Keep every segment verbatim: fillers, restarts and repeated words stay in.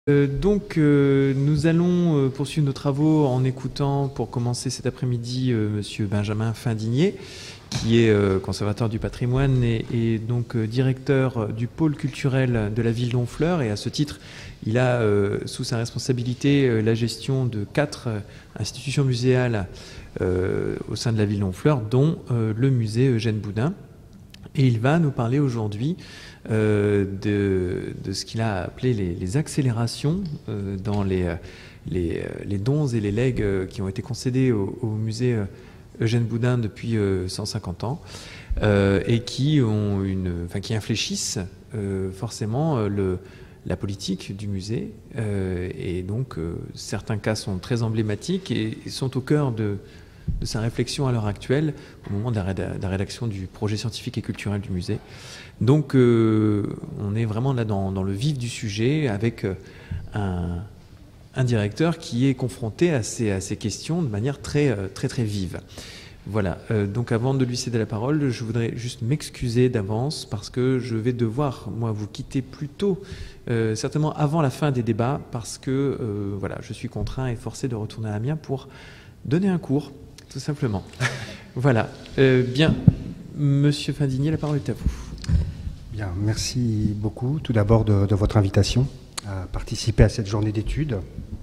Euh, donc, euh, nous allons euh, poursuivre nos travaux en écoutant, pour commencer cet après-midi, euh, Monsieur Benjamin Findinier, qui est euh, conservateur du patrimoine et, et donc euh, directeur du pôle culturel de la ville d'Honfleur. Et à ce titre, il a euh, sous sa responsabilité euh, la gestion de quatre euh, institutions muséales euh, au sein de la ville d'Honfleur, dont euh, le musée Eugène Boudin. Et il va nous parler aujourd'hui euh, de, de ce qu'il a appelé les, les accélérations euh, dans les, les, les dons et les legs qui ont été concédés au, au musée Eugène Boudin depuis euh, cent cinquante ans euh, et qui, ont une, enfin, qui infléchissent euh, forcément euh, le, la politique du musée. Euh, et donc, euh, certains cas sont très emblématiques et, et sont au cœur de de sa réflexion à l'heure actuelle, au moment de la, réda de la rédaction du projet scientifique et culturel du musée. Donc, euh, on est vraiment là dans, dans le vif du sujet, avec un, un directeur qui est confronté à ces, à ces questions de manière très, très, très vive. Voilà. Euh, donc, avant de lui céder la parole, je voudrais juste m'excuser d'avance parce que je vais devoir, moi, vous quitter plus tôt, euh, certainement avant la fin des débats, parce que, euh, voilà, je suis contraint et forcé de retourner à Amiens pour donner un cours, tout simplement. Voilà. Euh, bien, Monsieur Findinier, la parole est à vous. Bien, merci beaucoup tout d'abord de, de votre invitation à participer à cette journée d'études.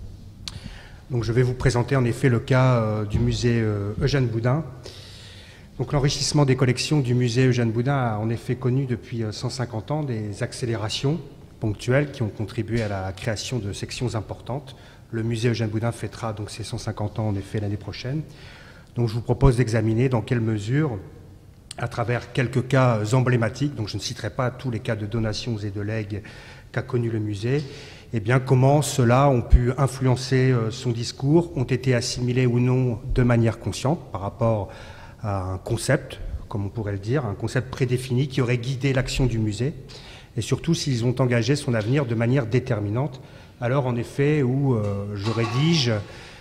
Donc, je vais vous présenter en effet le cas euh, du musée euh, Eugène Boudin. Donc, l'enrichissement des collections du musée Eugène Boudin a en effet connu depuis cent cinquante ans des accélérations ponctuelles qui ont contribué à la création de sections importantes. Le musée Eugène Boudin fêtera donc ses cent cinquante ans en effet l'année prochaine. Donc je vous propose d'examiner dans quelle mesure, à travers quelques cas emblématiques, donc je ne citerai pas tous les cas de donations et de legs qu'a connu le musée, eh bien comment ceux-là ont pu influencer son discours, ont été assimilés ou non de manière consciente par rapport à un concept, comme on pourrait le dire, un concept prédéfini qui aurait guidé l'action du musée, et surtout s'ils ont engagé son avenir de manière déterminante, alors en effet où euh, je rédige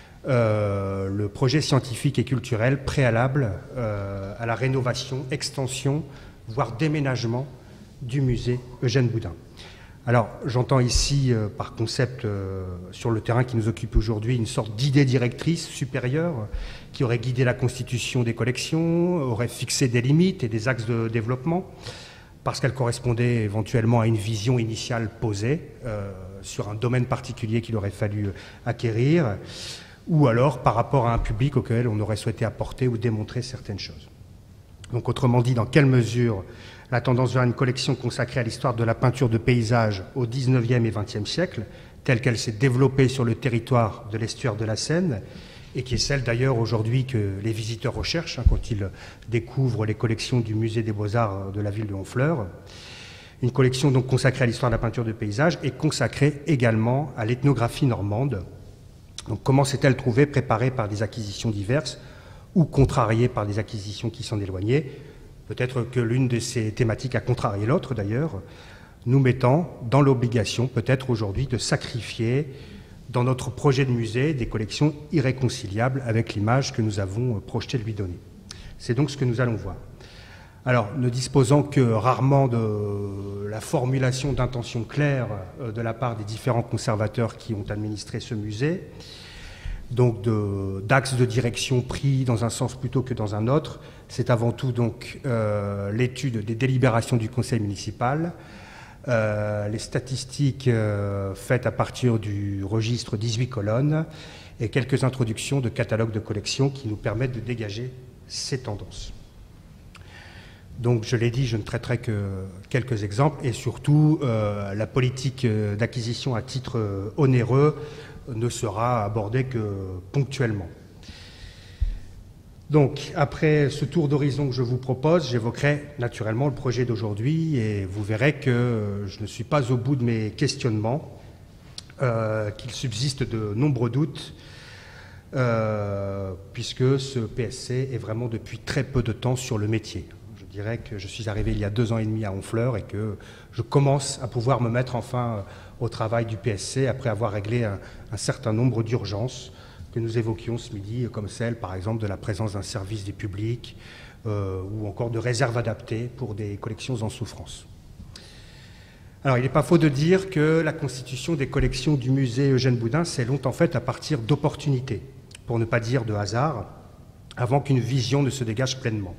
Euh, le projet scientifique et culturel préalable euh, à la rénovation, extension, voire déménagement du musée Eugène Boudin. Alors, j'entends ici, euh, par concept euh, sur le terrain qui nous occupe aujourd'hui, une sorte d'idée directrice supérieure qui aurait guidé la constitution des collections, aurait fixé des limites et des axes de développement, parce qu'elle correspondait éventuellement à une vision initiale posée euh, sur un domaine particulier qu'il aurait fallu acquérir, ou alors par rapport à un public auquel on aurait souhaité apporter ou démontrer certaines choses. Donc autrement dit, dans quelle mesure la tendance vers une collection consacrée à l'histoire de la peinture de paysage au dix-neuvième et vingtième siècle, telle qu'elle s'est développée sur le territoire de l'estuaire de la Seine, et qui est celle d'ailleurs aujourd'hui que les visiteurs recherchent hein, quand ils découvrent les collections du musée des Beaux-Arts de la ville de Honfleur, une collection donc consacrée à l'histoire de la peinture de paysage et consacrée également à l'ethnographie normande. Donc comment s'est-elle trouvée préparée par des acquisitions diverses ou contrariée par des acquisitions qui s'en éloignaient? Peut-être que l'une de ces thématiques a contrarié l'autre d'ailleurs, nous mettant dans l'obligation peut-être aujourd'hui de sacrifier dans notre projet de musée des collections irréconciliables avec l'image que nous avons projeté de lui donner. C'est donc ce que nous allons voir. Alors, ne disposant que rarement de la formulation d'intentions claires de la part des différents conservateurs qui ont administré ce musée, donc d'axes de, de direction pris dans un sens plutôt que dans un autre, c'est avant tout donc euh, l'étude des délibérations du conseil municipal, euh, les statistiques euh, faites à partir du registre dix-huit colonnes et quelques introductions de catalogues de collections qui nous permettent de dégager ces tendances. Donc, je l'ai dit, je ne traiterai que quelques exemples et surtout, euh, la politique d'acquisition à titre euh, onéreux ne sera abordée que ponctuellement. Donc, après ce tour d'horizon que je vous propose, j'évoquerai naturellement le projet d'aujourd'hui et vous verrez que je ne suis pas au bout de mes questionnements, euh, qu'il subsiste de nombreux doutes, euh, puisque ce P S C est vraiment depuis très peu de temps sur le métier. Je dirais que je suis arrivé il y a deux ans et demi à Honfleur et que je commence à pouvoir me mettre enfin au travail du P S C après avoir réglé un, un certain nombre d'urgences que nous évoquions ce midi, comme celle par exemple de la présence d'un service des publics euh, ou encore de réserves adaptées pour des collections en souffrance. Alors, il n'est pas faux de dire que la constitution des collections du musée Eugène Boudin s'est longtemps faite à partir d'opportunités, pour ne pas dire de hasard, avant qu'une vision ne se dégage pleinement.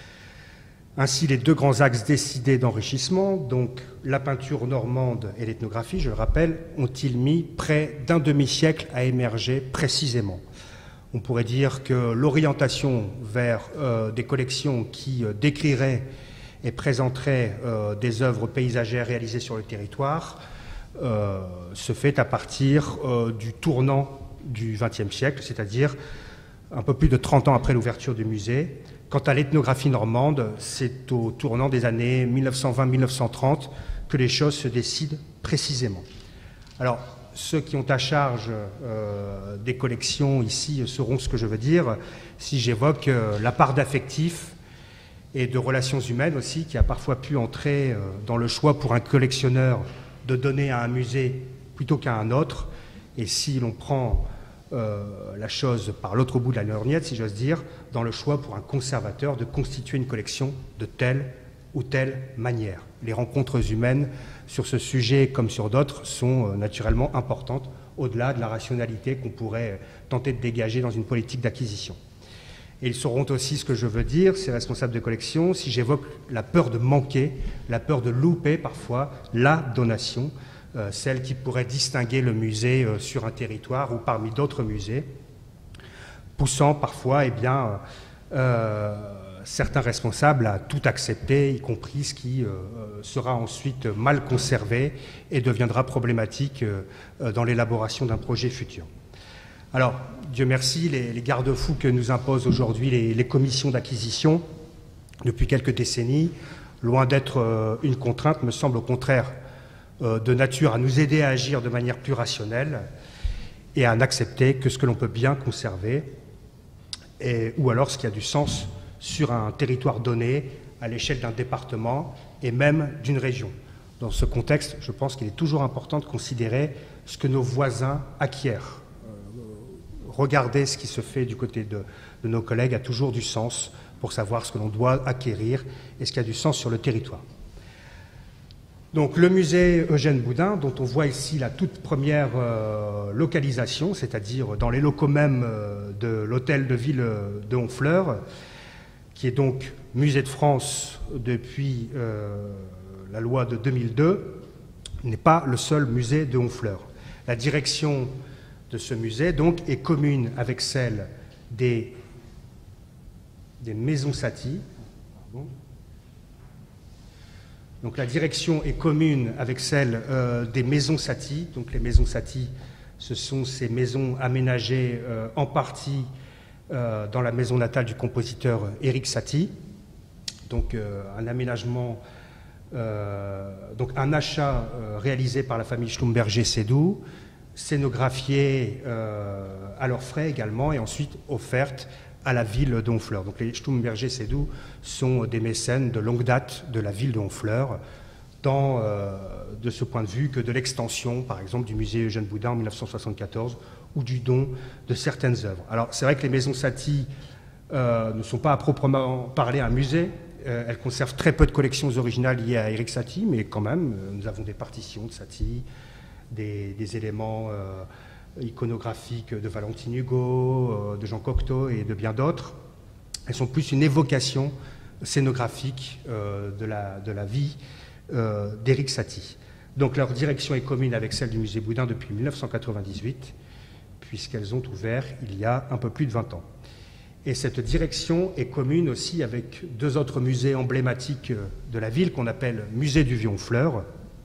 Ainsi, les deux grands axes décidés d'enrichissement, donc la peinture normande et l'ethnographie, je le rappelle, ont-ils mis près d'un demi-siècle à émerger précisément. On pourrait dire que l'orientation vers euh, des collections qui euh, décriraient et présenteraient euh, des œuvres paysagères réalisées sur le territoire euh, se fait à partir euh, du tournant du vingtième siècle, c'est-à-dire un peu plus de trente ans après l'ouverture du musée. Quant à l'ethnographie normande, c'est au tournant des années mille neuf cent vingt mille neuf cent trente que les choses se décident précisément. Alors, ceux qui ont à charge euh, des collections ici sauront ce que je veux dire si j'évoque euh, la part d'affectif et de relations humaines aussi qui a parfois pu entrer euh, dans le choix pour un collectionneur de donner à un musée plutôt qu'à un autre. Et si l'on prend euh, la chose par l'autre bout de la lorgnette, si j'ose dire, dans le choix pour un conservateur de constituer une collection de telle ou telle manière. Les rencontres humaines sur ce sujet, comme sur d'autres, sont euh, naturellement importantes, au-delà de la rationalité qu'on pourrait tenter de dégager dans une politique d'acquisition. Et ils sauront aussi ce que je veux dire, ces responsables de collection, si j'évoque la peur de manquer, la peur de louper parfois la donation, euh, celle qui pourrait distinguer le musée euh, sur un territoire ou parmi d'autres musées, poussant parfois eh bien, euh, certains responsables à tout accepter, y compris ce qui euh, sera ensuite mal conservé et deviendra problématique euh, dans l'élaboration d'un projet futur. Alors, Dieu merci, les, les garde-fous que nous imposent aujourd'hui les, les commissions d'acquisition depuis quelques décennies, loin d'être euh, une contrainte, me semble au contraire euh, de nature à nous aider à agir de manière plus rationnelle et à n'accepter que ce que l'on peut bien conserver, et, ou alors ce qui a du sens sur un territoire donné, à l'échelle d'un département et même d'une région. Dans ce contexte, je pense qu'il est toujours important de considérer ce que nos voisins acquièrent. Regarder ce qui se fait du côté de, de nos collègues a toujours du sens pour savoir ce que l'on doit acquérir et ce qui a du sens sur le territoire. Donc le musée Eugène Boudin, dont on voit ici la toute première euh, localisation, c'est-à-dire dans les locaux même euh, de l'hôtel de ville de Honfleur, qui est donc musée de France depuis euh, la loi de deux mille deux, n'est pas le seul musée de Honfleur. La direction de ce musée donc est commune avec celle des, des maisons Satie. Donc la direction est commune avec celle euh, des maisons Satie. Donc les maisons Satie, ce sont ces maisons aménagées euh, en partie euh, dans la maison natale du compositeur Éric Satie. Donc euh, un aménagement, euh, donc un achat euh, réalisé par la famille Schlumberger-Sédou, scénographiée euh, à leurs frais également, et ensuite offerte à la ville d'Honfleur. Donc les Schlumberger-Sédou sont des mécènes de longue date de la ville d'Honfleur, tant euh, de ce point de vue que de l'extension, par exemple, du musée Eugène Boudin en mille neuf cent soixante-quatorze, ou du don de certaines œuvres. Alors c'est vrai que les maisons Satie euh, ne sont pas à proprement parler un musée, euh, elles conservent très peu de collections originales liées à Éric Satie, mais quand même, euh, nous avons des partitions de Satie, des, des éléments euh, iconographiques de Valentine Hugo, euh, de Jean Cocteau et de bien d'autres. Elles sont plus une évocation scénographique euh, de, la, de la vie euh, d'Éric Satie. Donc leur direction est commune avec celle du musée Boudin depuis mille neuf cent quatre-vingt-dix-huit, puisqu'elles ont ouvert il y a un peu plus de vingt ans. Et cette direction est commune aussi avec deux autres musées emblématiques de la ville qu'on appelle Musée du Vieux-Honfleur.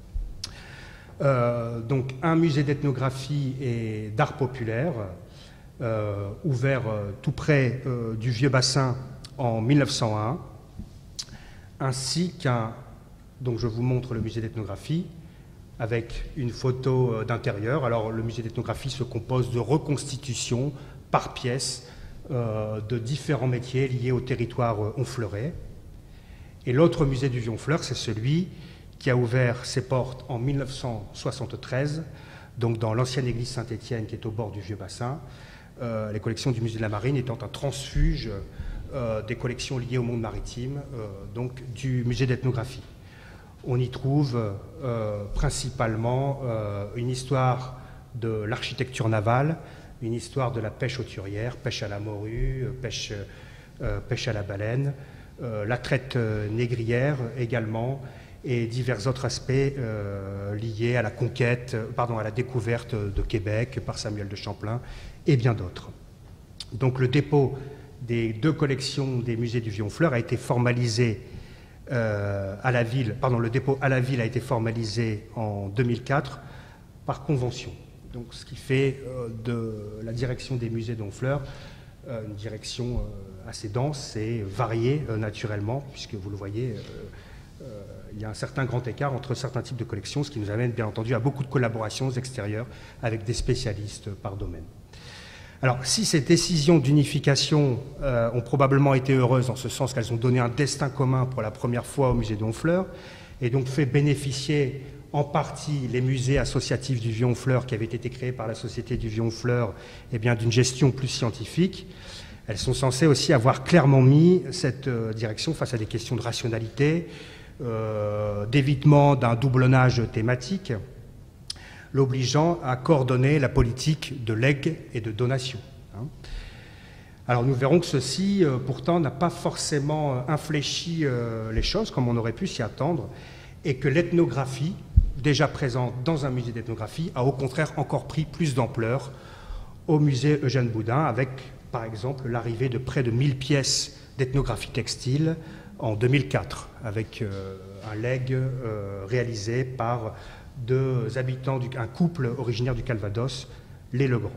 Euh, donc un musée d'ethnographie et d'art populaire euh, ouvert euh, tout près euh, du Vieux Bassin en mille neuf cent un, ainsi qu'un, donc je vous montre le musée d'ethnographie avec une photo euh, d'intérieur. Alors le musée d'ethnographie se compose de reconstitutions par pièce euh, de différents métiers liés au territoire euh, honfleurais. Et l'autre musée du Vieux-Honfleur, c'est celui qui a ouvert ses portes en mille neuf cent soixante-treize, donc dans l'ancienne église Saint-Étienne qui est au bord du Vieux Bassin, euh, les collections du musée de la Marine étant un transfuge euh, des collections liées au monde maritime, euh, donc du musée d'ethnographie. on y trouve euh, principalement euh, une histoire de l'architecture navale, une histoire de la pêche hauturière, pêche à la morue, pêche, euh, pêche à la baleine, euh, la traite négrière également, et divers autres aspects euh, liés à la conquête, pardon, à la découverte de Québec par Samuel de Champlain et bien d'autres. Donc le dépôt des deux collections des musées du Vieux-Honfleur a été formalisé euh, à la ville, pardon, le dépôt à la ville a été formalisé en deux mille quatre par convention. Donc ce qui fait euh, de la direction des musées d'Honfleur euh, une direction euh, assez dense et variée euh, naturellement, puisque vous le voyez, euh, euh, il y a un certain grand écart entre certains types de collections, ce qui nous amène bien entendu à beaucoup de collaborations extérieures avec des spécialistes par domaine. Alors, si ces décisions d'unification euh, ont probablement été heureuses, en ce sens qu'elles ont donné un destin commun pour la première fois au musée d'Honfleur, et donc fait bénéficier en partie les musées associatifs du Vieux-Honfleur qui avaient été créés par la Société du Vieux-Honfleur, eh bien d'une gestion plus scientifique, elles sont censées aussi avoir clairement mis cette euh, direction face à des questions de rationalité, euh, d'évitement d'un doublonnage thématique, l'obligeant à coordonner la politique de legs et de donation. Alors nous verrons que ceci, euh, pourtant, n'a pas forcément infléchi euh, les choses, comme on aurait pu s'y attendre, et que l'ethnographie, déjà présente dans un musée d'ethnographie, a au contraire encore pris plus d'ampleur au musée Eugène Boudin, avec, par exemple, l'arrivée de près de mille pièces d'ethnographie textile en deux mille quatre, avec euh, un leg euh, réalisé par deux habitants, du, un couple originaire du Calvados, les Legrand.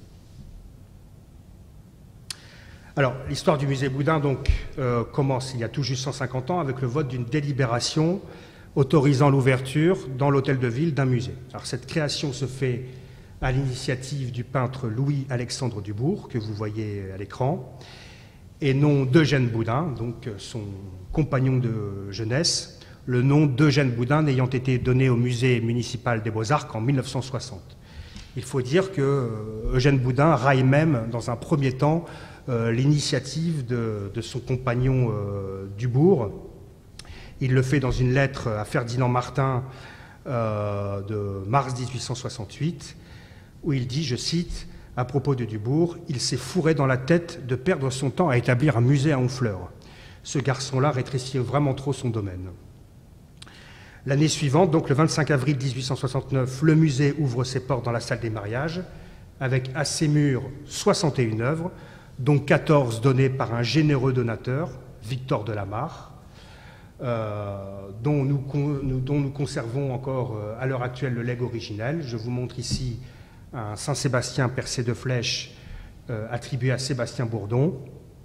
Alors, l'histoire du musée Boudin donc, euh, commence il y a tout juste cent cinquante ans avec le vote d'une délibération autorisant l'ouverture dans l'hôtel de ville d'un musée. Alors, cette création se fait à l'initiative du peintre Louis-Alexandre Dubourg, que vous voyez à l'écran, et non d'Eugène Boudin, donc son compagnon de jeunesse, le nom d'Eugène Boudin n'ayant été donné au musée municipal des Beaux-Arts qu'en mille neuf cent soixante. Il faut dire que Eugène Boudin raille même, dans un premier temps, euh, l'initiative de, de son compagnon euh, Dubourg. Il le fait dans une lettre à Ferdinand Martin euh, de mars mille huit cent soixante-huit, où il dit, je cite, à propos de Dubourg, « Il s'est fourré dans la tête de perdre son temps à établir un musée à Honfleur. Ce garçon-là rétrécit vraiment trop son domaine. » L'année suivante, donc le vingt-cinq avril mille huit cent soixante-neuf, le musée ouvre ses portes dans la salle des mariages, avec à ses murs soixante et une œuvres, dont quatorze données par un généreux donateur, Victor de la Mare, euh, dont, nous, dont nous conservons encore euh, à l'heure actuelle le legs originel. Je vous montre ici un Saint-Sébastien percé de flèches euh, attribué à Sébastien Bourdon,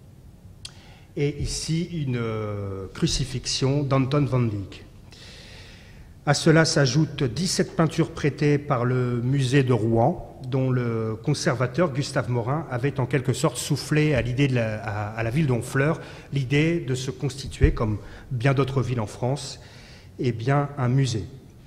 et ici une euh, crucifixion d'Anton van Dyck. À cela s'ajoutent dix-sept peintures prêtées par le musée de Rouen, dont le conservateur Gustave Morin avait en quelque sorte soufflé à, l'idée de la, à, à la ville d'Honfleur l'idée de se constituer, comme bien d'autres villes en France, eh bien, un musée.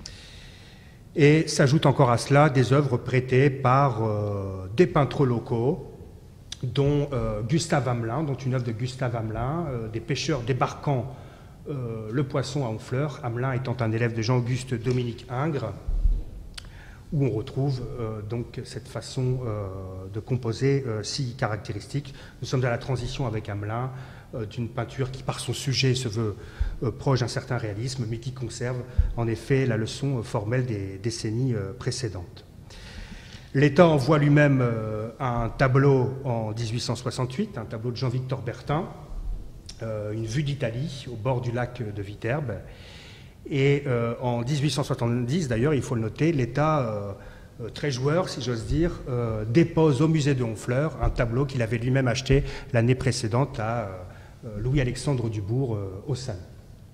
Et s'ajoutent encore à cela des œuvres prêtées par euh, des peintres locaux, dont euh, Gustave Hamelin, dont une œuvre de Gustave Hamelin, euh, des pêcheurs débarquant Euh, le poisson à Honfleur, Hamelin étant un élève de Jean-Auguste Dominique Ingres, où on retrouve euh, donc cette façon euh, de composer euh, si caractéristique. Nous sommes à la transition avec Hamelin euh, d'une peinture qui, par son sujet, se veut euh, proche d'un certain réalisme, mais qui conserve en effet la leçon euh, formelle des décennies euh, précédentes. L'État envoie lui-même euh, un tableau en mille huit cent soixante-huit, un tableau de Jean-Victor Bertin, Euh, une vue d'Italie au bord du lac de Viterbe. Et euh, en mille huit cent soixante-dix, d'ailleurs, il faut le noter, l'État, euh, très joueur, si j'ose dire, euh, dépose au musée de Honfleur un tableau qu'il avait lui-même acheté l'année précédente à euh, Louis-Alexandre Dubourg euh, au Salon.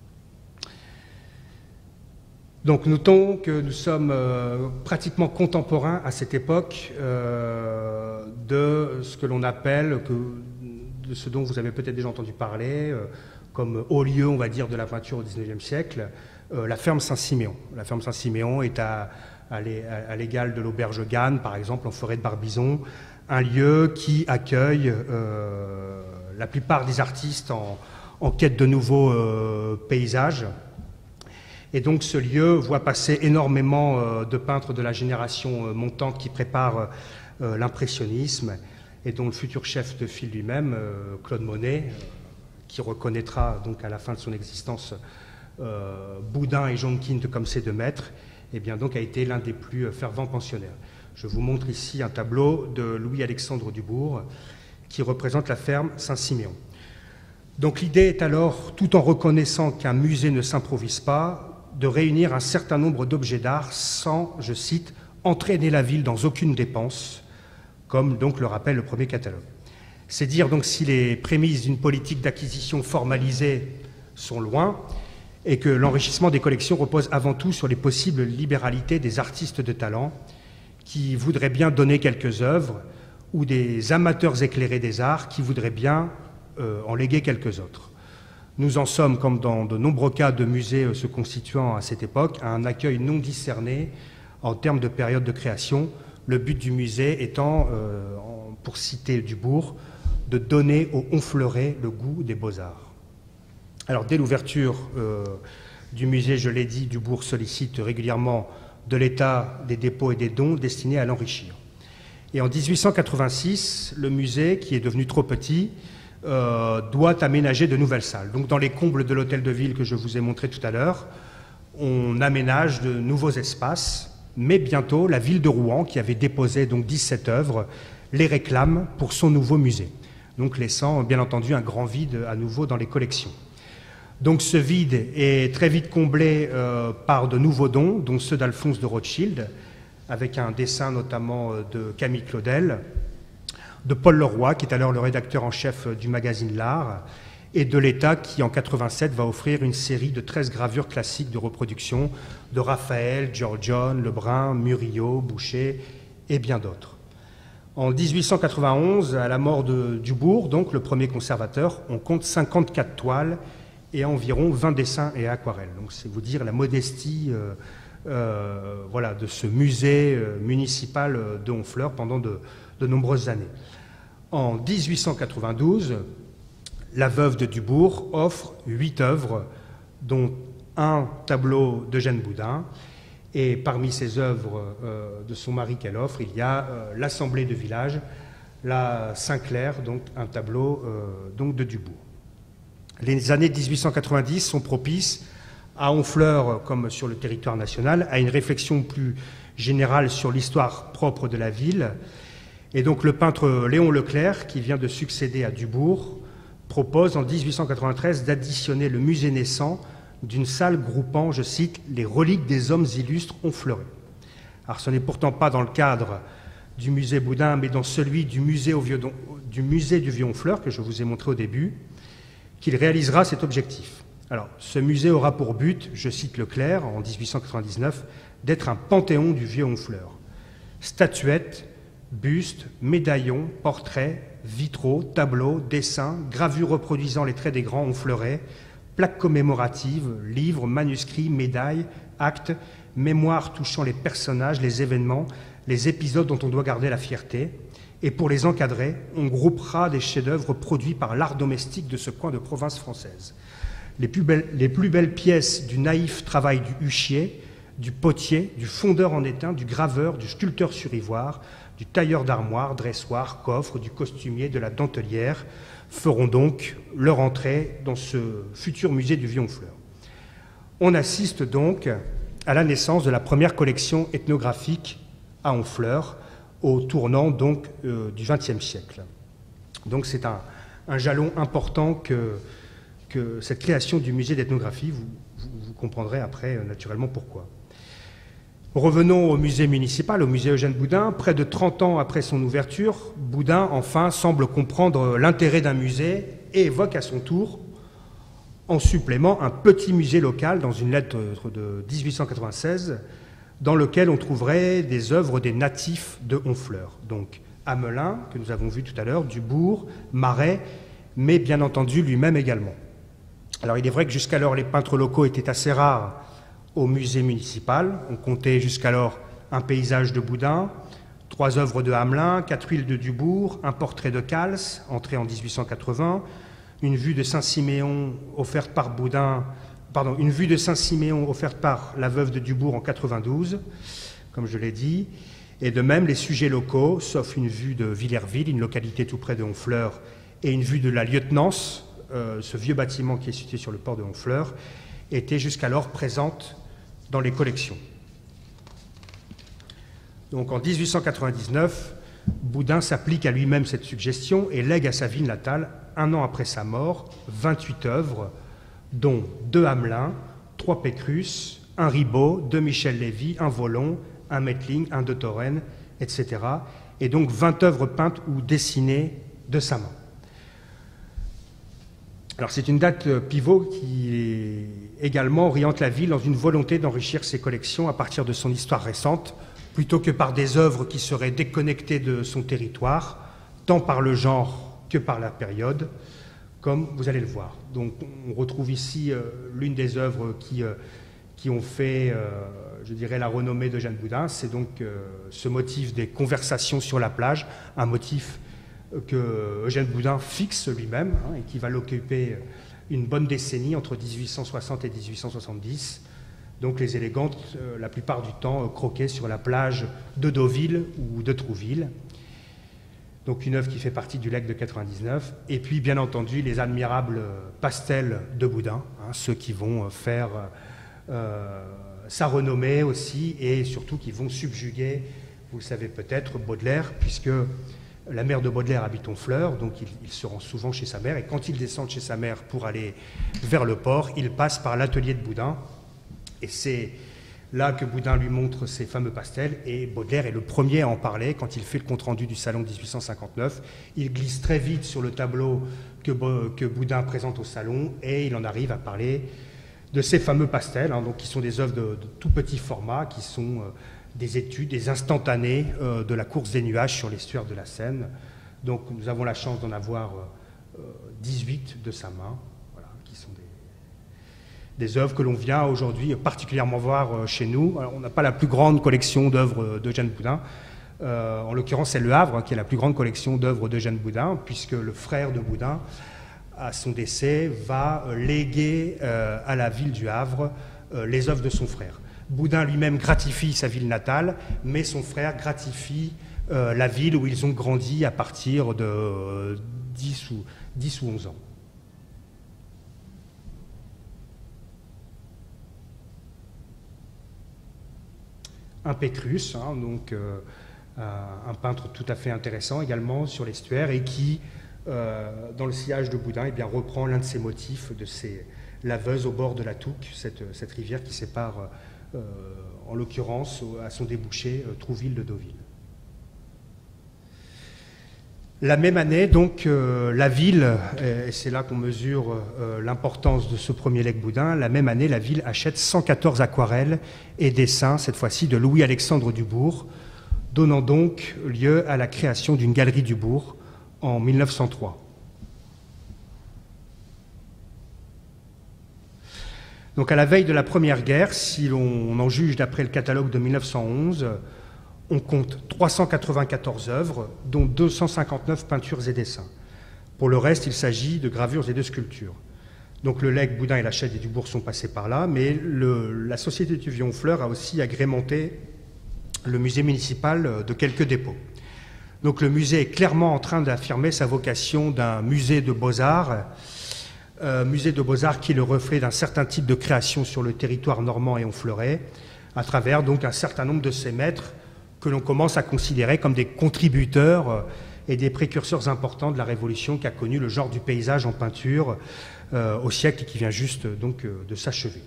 Donc notons que nous sommes euh, pratiquement contemporains à cette époque euh, de ce que l'on appelle... Que, de ce dont vous avez peut-être déjà entendu parler, euh, comme haut lieu, on va dire, de la peinture au dix-neuvième siècle, euh, la ferme Saint-Siméon. La ferme Saint-Siméon est à, à l'égal de l'auberge Gannes, par exemple, en forêt de Barbizon, un lieu qui accueille euh, la plupart des artistes en, en quête de nouveaux euh, paysages, Et donc ce lieu voit passer énormément euh, de peintres de la génération euh, montante qui préparent euh, l'impressionnisme, et dont le futur chef de file lui-même, euh, Claude Monet, euh, qui reconnaîtra donc à la fin de son existence euh, Boudin et Jonquind comme ses deux maîtres, et bien donc a été l'un des plus fervents pensionnaires. Je vous montre ici un tableau de Louis-Alexandre Dubourg qui représente la ferme Saint-Siméon. Donc l'idée est alors, tout en reconnaissant qu'un musée ne s'improvise pas, de réunir un certain nombre d'objets d'art sans, je cite, entraîner la ville dans aucune dépense, comme donc le rappelle le premier catalogue. C'est dire donc si les prémices d'une politique d'acquisition formalisée sont loin, et que l'enrichissement des collections repose avant tout sur les possibles libéralités des artistes de talent qui voudraient bien donner quelques œuvres, ou des amateurs éclairés des arts qui voudraient bien euh, en léguer quelques autres. Nous en sommes, comme dans de nombreux cas de musées euh, se constituant à cette époque, à un accueil non discerné en termes de période de création, le but du musée étant, euh, en, pour citer Dubourg, de donner aux Honfleurais le goût des beaux-arts. Alors, dès l'ouverture euh, du musée, je l'ai dit, Dubourg sollicite régulièrement de l'État des dépôts et des dons destinés à l'enrichir. Et en dix-huit cent quatre-vingt-six, le musée, qui est devenu trop petit, euh, doit aménager de nouvelles salles. Donc, dans les combles de l'hôtel de ville que je vous ai montré tout à l'heure, on aménage de nouveaux espaces, mais bientôt, la ville de Rouen, qui avait déposé donc dix-sept œuvres, les réclame pour son nouveau musée, donc laissant bien entendu un grand vide à nouveau dans les collections. Donc ce vide est très vite comblé euh, par de nouveaux dons, dont ceux d'Alphonse de Rothschild, avec un dessin notamment de Camille Claudel, de Paul Leroy, qui est alors le rédacteur en chef du magazine L'Art, et de l'État qui, en quatre-vingt-sept, va offrir une série de treize gravures classiques de reproduction de Raphaël, Giorgione, Lebrun, Murillo, Boucher et bien d'autres. En dix-huit cent quatre-vingt-onze, à la mort de Dubourg, donc le premier conservateur, on compte cinquante-quatre toiles et environ vingt dessins et aquarelles. Donc c'est vous dire la modestie euh, euh, voilà, de ce musée euh, municipal de Honfleur pendant de, de nombreuses années. En dix-huit cent quatre-vingt-douze, la veuve de Dubourg offre huit œuvres, dont un tableau d'Eugène Boudin. Et parmi ces œuvres euh, de son mari qu'elle offre, il y a euh, l'Assemblée de village, la Saint-Clair, donc un tableau euh, donc de Dubourg. Les années dix-huit cent quatre-vingt-dix sont propices à Honfleur, comme sur le territoire national, à une réflexion plus générale sur l'histoire propre de la ville. Et donc le peintre Léon Leclerc, qui vient de succéder à Dubourg, propose en dix-huit cent quatre-vingt-treize d'additionner le musée naissant d'une salle groupant, je cite, les reliques des hommes illustres honfleurais. Alors ce n'est pourtant pas dans le cadre du musée Boudin, mais dans celui du musée, au Vieux, du musée du Vieux-Honfleur, que je vous ai montré au début, qu'il réalisera cet objectif. Alors, ce musée aura pour but, je cite Leclerc, en dix-huit cent quatre-vingt-dix-neuf, d'être un panthéon du Vieux-Honfleur. Statuettes, bustes, médaillons, portraits, vitraux, tableaux, dessins, gravures reproduisant les traits des grands honfleurais, plaques commémoratives, livres, manuscrits, médailles, actes, mémoires touchant les personnages, les événements, les épisodes dont on doit garder la fierté. Et pour les encadrer, on groupera des chefs-d'œuvre produits par l'art domestique de ce coin de province française. Les plus belles, les plus belles pièces du naïf travail du huchier, du potier, du fondeur en étain, du graveur, du sculpteur sur ivoire, du tailleur d'armoire, dressoir, coffre, du costumier, de la dentelière, feront donc leur entrée dans ce futur musée du Vieux-Honfleur. On assiste donc à la naissance de la première collection ethnographique à Honfleur, au tournant donc euh, du vingtième siècle. Donc c'est un, un jalon important que, que cette création du musée d'ethnographie, vous, vous, vous comprendrez après euh, naturellement pourquoi. Revenons au musée municipal, au musée Eugène Boudin. Près de trente ans après son ouverture, Boudin, enfin, semble comprendre l'intérêt d'un musée et évoque à son tour, en supplément, un petit musée local dans une lettre de dix-huit cent quatre-vingt-seize, dans lequel on trouverait des œuvres des natifs de Honfleur. Donc Hamelin, que nous avons vu tout à l'heure, Dubourg, Marais, mais bien entendu lui-même également. Alors il est vrai que jusqu'alors les peintres locaux étaient assez rares au musée municipal. On comptait jusqu'alors un paysage de Boudin, trois œuvres de Hamelin, quatre huiles de Dubourg, un portrait de Cals, entré en dix-huit cent quatre-vingts, une vue de Saint-Siméon offerte par Boudin pardon, une vue de Saint-Siméon offerte par la veuve de Dubourg en quatre-vingt-douze, comme je l'ai dit. Et de même, les sujets locaux, sauf une vue de Villerville, une localité tout près de Honfleur, et une vue de la lieutenance, euh, ce vieux bâtiment qui est situé sur le port de Honfleur, étaient jusqu'alors présentes dans les collections. Donc en dix-huit cent quatre-vingt-dix-neuf, Boudin s'applique à lui-même cette suggestion et lègue à sa ville natale, un an après sa mort, vingt-huit œuvres, dont deux Hamelin, trois Pécrus, un Ribot, deux Michel Lévy, un Volon, un Mettling, un de Torren, et cetera. Et donc vingt œuvres peintes ou dessinées de sa main. Alors c'est une date pivot qui également oriente la ville dans une volonté d'enrichir ses collections à partir de son histoire récente, plutôt que par des œuvres qui seraient déconnectées de son territoire, tant par le genre que par la période, comme vous allez le voir. Donc on retrouve ici euh, l'une des œuvres qui, euh, qui ont fait, euh, je dirais, la renommée d'Eugène Boudin, c'est donc euh, ce motif des conversations sur la plage, un motif que Eugène Boudin fixe lui-même, hein, et qui va l'occuper une bonne décennie, entre dix-huit cent soixante et dix-huit cent soixante-dix. Donc les élégantes, euh, la plupart du temps, euh, croquées sur la plage de Deauville ou de Trouville. Donc une œuvre qui fait partie du legs de quatre-vingt-dix-neuf. Et puis, bien entendu, les admirables pastels de Boudin, hein, ceux qui vont faire euh, sa renommée aussi, et surtout qui vont subjuguer, vous le savez peut-être, Baudelaire, puisque la mère de Baudelaire habite Honfleur, donc il, il se rend souvent chez sa mère, et quand il descend chez sa mère pour aller vers le port, il passe par l'atelier de Boudin. Et c'est là que Boudin lui montre ses fameux pastels, et Baudelaire est le premier à en parler quand il fait le compte-rendu du salon dix-huit cent cinquante-neuf. Il glisse très vite sur le tableau que, que Boudin présente au salon, et il en arrive à parler de ces fameux pastels, hein, donc, qui sont des œuvres de, de tout petit format, qui sont euh, des études, des instantanés euh, de la course des nuages sur l'estuaire de la Seine. Donc nous avons la chance d'en avoir euh, dix-huit de sa main. Des œuvres que l'on vient aujourd'hui particulièrement voir chez nous. Alors, on n'a pas la plus grande collection d'œuvres d'Eugène Boudin. Euh, en l'occurrence, c'est Le Havre qui est la plus grande collection d'œuvres d'Eugène Boudin, puisque le frère de Boudin, à son décès, va léguer euh, à la ville du Havre euh, les œuvres de son frère. Boudin lui-même gratifie sa ville natale, mais son frère gratifie euh, la ville où ils ont grandi à partir de euh, dix ou onze ans. Un Pécrus, hein, donc euh, un peintre tout à fait intéressant également sur l'estuaire, et qui, euh, dans le sillage de Boudin, eh bien, reprend l'un de ses motifs de ces laveuses au bord de la Touques, cette, cette rivière qui sépare, euh, en l'occurrence, à son débouché, euh, Trouville de Deauville. La même année, donc, euh, la ville, et c'est là qu'on mesure euh, l'importance de ce premier legs Boudin, la même année, la ville achète cent quatorze aquarelles et dessins, cette fois-ci de Louis-Alexandre Dubourg, donnant donc lieu à la création d'une galerie Dubourg en mille neuf cent trois. Donc à la veille de la Première Guerre, si l'on en juge d'après le catalogue de mille neuf cent onze, on compte trois cent quatre-vingt-quatorze œuvres, dont deux cent cinquante-neuf peintures et dessins. Pour le reste, il s'agit de gravures et de sculptures. Donc le legs Boudin et la Chède et Dubourg sont passés par là, mais le, la Société du Vieux-Honfleur a aussi agrémenté le musée municipal de quelques dépôts. Donc le musée est clairement en train d'affirmer sa vocation d'un musée de beaux-arts, euh, musée de beaux-arts qui est le reflet d'un certain type de création sur le territoire normand et honfleurais, à travers donc un certain nombre de ses maîtres que l'on commence à considérer comme des contributeurs et des précurseurs importants de la révolution qu'a connue le genre du paysage en peinture euh, au siècle qui vient juste donc euh, de s'achever.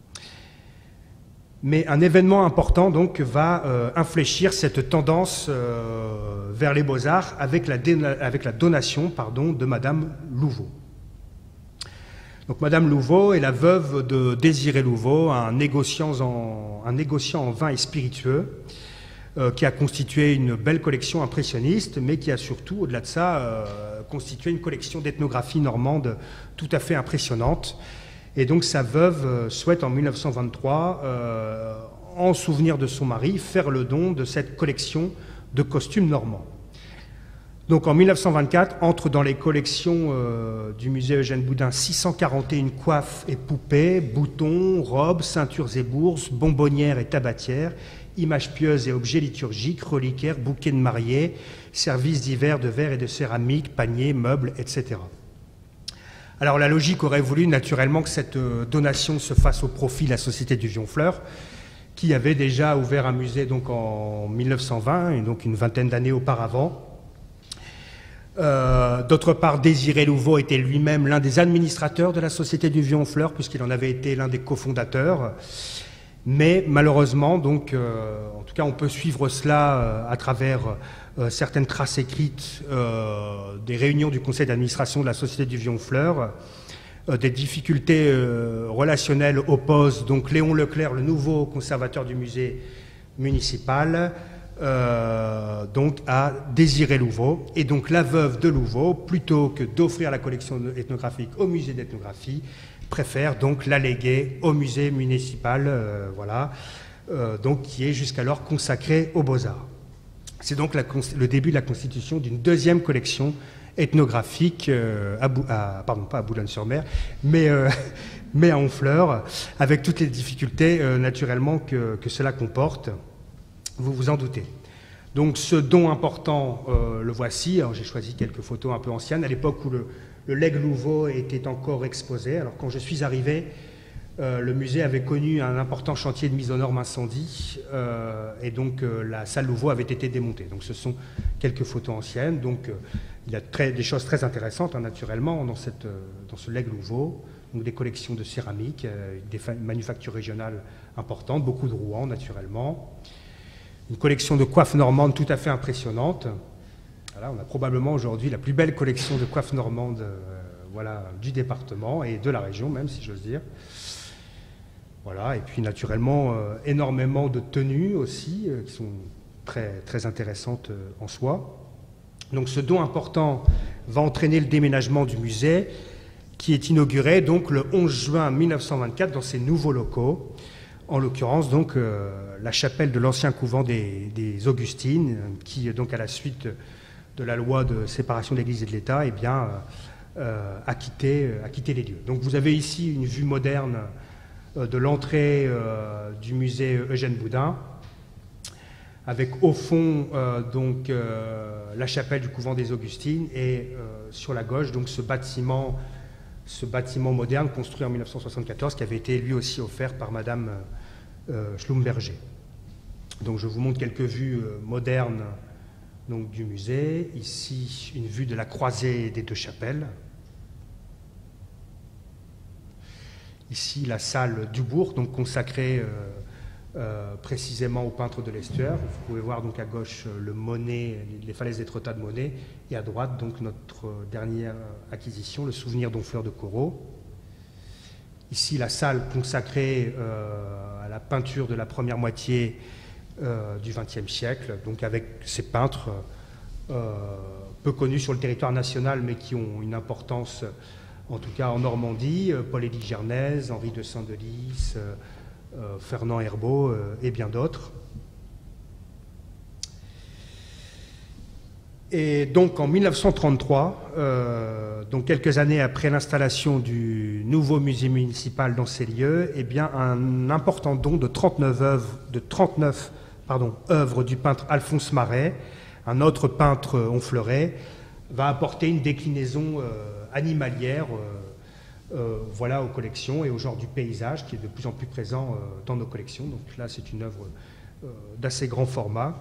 Mais un événement important donc va euh, infléchir cette tendance euh, vers les beaux-arts avec la, avec la donation pardon, de Madame Louveau. Donc Madame Louveau est la veuve de Désiré Louveau, un négociant en, un négociant en vin et spiritueux, Euh, qui a constitué une belle collection impressionniste, mais qui a surtout, au-delà de ça, euh, constitué une collection d'ethnographie normande tout à fait impressionnante. Et donc sa veuve euh, souhaite en mille neuf cent vingt-trois, euh, en souvenir de son mari, faire le don de cette collection de costumes normands. Donc en mille neuf cent vingt-quatre, entrent dans les collections euh, du musée Eugène Boudin six cent quarante et un coiffes et poupées, boutons, robes, ceintures et bourses, bonbonnières et tabatières, images pieuses et objets liturgiques, reliquaires, bouquets de mariés, services divers de verre et de céramique, paniers, meubles, et cetera. Alors la logique aurait voulu naturellement que cette donation se fasse au profit de la Société du Vionfleur, qui avait déjà ouvert un musée donc en mille neuf cent vingt, et donc une vingtaine d'années auparavant. Euh, D'autre part, Désiré Louveau était lui-même l'un des administrateurs de la Société du Vionfleur, puisqu'il en avait été l'un des cofondateurs. Mais malheureusement, donc, euh, en tout cas, on peut suivre cela euh, à travers euh, certaines traces écrites euh, des réunions du conseil d'administration de la Société du Vionfleur. Euh, des difficultés euh, relationnelles opposent donc Léon Leclerc, le nouveau conservateur du musée municipal, euh, donc à Désiré Louveau. Et donc la veuve de Louveau, plutôt que d'offrir la collection ethnographique au musée d'ethnographie, préfère donc la léguer au musée municipal, euh, voilà, euh, donc qui est jusqu'alors consacré aux Beaux-Arts. C'est donc la, le début de la constitution d'une deuxième collection ethnographique, euh, à, à, pardon, pas à Boulogne-sur-Mer, mais, euh, mais à Honfleur, avec toutes les difficultés euh, naturellement que, que cela comporte, vous vous en doutez. Donc ce don important, euh, le voici. J'ai choisi quelques photos un peu anciennes, à l'époque où le Le legs Louveau était encore exposé. Alors quand je suis arrivé, euh, le musée avait connu un important chantier de mise aux normes incendie euh, et donc euh, la salle Louveau avait été démontée. Donc ce sont quelques photos anciennes. Donc euh, il y a très, des choses très intéressantes hein, naturellement dans, cette, euh, dans ce legs Louveau. Donc des collections de céramique, euh, des manufactures régionales importantes, beaucoup de Rouen naturellement. Une collection de coiffes normandes tout à fait impressionnante. Voilà, on a probablement aujourd'hui la plus belle collection de coiffes normandes euh, voilà, du département et de la région même, si j'ose dire. Voilà, et puis naturellement, euh, énormément de tenues aussi, euh, qui sont très, très intéressantes euh, en soi. Donc ce don important va entraîner le déménagement du musée, qui est inauguré donc le onze juin mille neuf cent vingt-quatre dans ses nouveaux locaux, en l'occurrence donc euh, la chapelle de l'ancien couvent des, des Augustines, qui donc à la suite de la loi de séparation de l'Église et de l'État, eh bien, euh, a, quitté, a quitté les lieux. Donc vous avez ici une vue moderne euh, de l'entrée euh, du musée Eugène Boudin, avec au fond euh, donc, euh, la chapelle du couvent des Augustines et euh, sur la gauche donc, ce, bâtiment, ce bâtiment moderne construit en mille neuf cent soixante-quatorze qui avait été lui aussi offert par Madame euh, Schlumberger. Donc je vous montre quelques vues euh, modernes donc, du musée. Ici, une vue de la croisée des deux chapelles. Ici, la salle Dubourg, donc consacrée euh, euh, précisément au peintre de l'estuaire. Vous pouvez voir donc à gauche euh, le Monet, les falaises d'Étretat de Monet, et à droite donc notre dernière acquisition, le souvenir d'Honfleur de Corot. Ici, la salle consacrée euh, à la peinture de la première moitié Euh, du vingtième siècle, donc avec ces peintres euh, peu connus sur le territoire national, mais qui ont une importance, en tout cas en Normandie, euh, Paul-Élie Gernez, Henri de Saint-Delis, euh, euh, Fernand Herbault euh, et bien d'autres. Et donc en mille neuf cent trente-trois, euh, donc quelques années après l'installation du nouveau musée municipal dans ces lieux, eh bien un important don de trente-neuf œuvres, de trente-neuf Pardon, œuvre du peintre Alphonse Marais, un autre peintre honfleurais, va apporter une déclinaison euh, animalière euh, euh, voilà, aux collections et au genre du paysage qui est de plus en plus présent euh, dans nos collections. Donc là, c'est une œuvre euh, d'assez grand format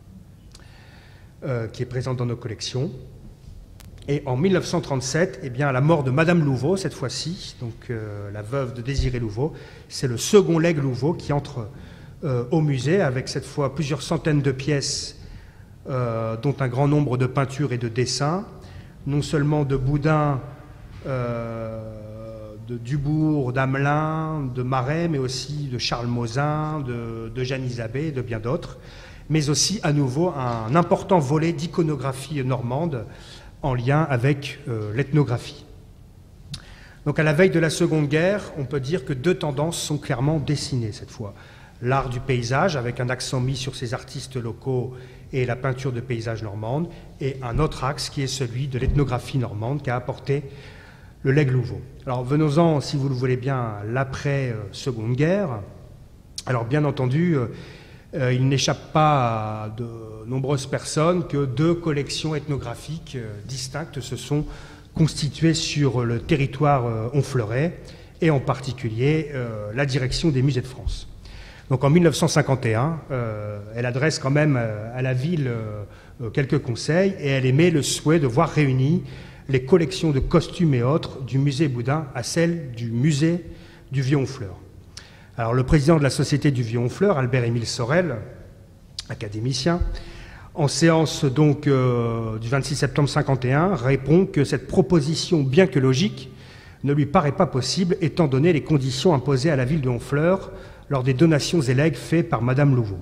euh, qui est présente dans nos collections. Et en mille neuf cent trente-sept, eh bien, à la mort de Madame Louveau, cette fois-ci, donc euh, la veuve de Désiré Louveau, c'est le second legs Louveau qui entre Euh, au musée, avec cette fois plusieurs centaines de pièces, euh, dont un grand nombre de peintures et de dessins, non seulement de Boudin, euh, de Dubourg, d'Amelin, de Marais, mais aussi de Charles Mauzin, de, de Jeanne Isabée et de bien d'autres, mais aussi à nouveau un important volet d'iconographie normande en lien avec euh, l'ethnographie. Donc à la veille de la Seconde Guerre, on peut dire que deux tendances sont clairement dessinées cette fois. L'art du paysage, avec un accent mis sur ces artistes locaux et la peinture de paysage normande, et un autre axe qui est celui de l'ethnographie normande qu'a apporté le legs Louveau. Alors venons-en, si vous le voulez bien, à l'après-seconde guerre. Alors bien entendu, euh, il n'échappe pas à de nombreuses personnes que deux collections ethnographiques euh, distinctes se sont constituées sur le territoire euh, honfleurais, et en particulier euh, la direction des musées de France. Donc en mille neuf cent cinquante et un, euh, elle adresse quand même euh, à la ville euh, quelques conseils, et elle émet le souhait de voir réunies les collections de costumes et autres du musée Boudin à celles du musée du Vieux-Honfleur. Alors le président de la Société du Vieux-Honfleur, Albert-Émile Sorel, académicien, en séance donc euh, du vingt-six septembre cinquante et un, répond que cette proposition, bien que logique, ne lui paraît pas possible étant donné les conditions imposées à la ville de Honfleur lors des donations et legs faits par Madame Louveau.